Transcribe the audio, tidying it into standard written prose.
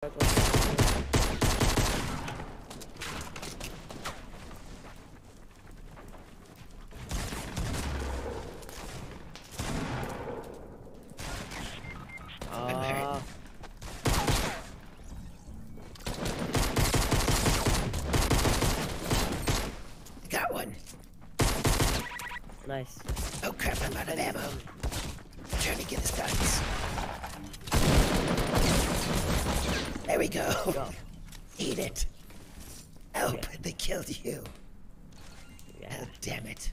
Got one. Nice. Oh crap, I'm out of ammo. I'm trying to get his guns. There we go. Eat it. Oh, Yeah. they killed you. Yeah. Oh, damn it.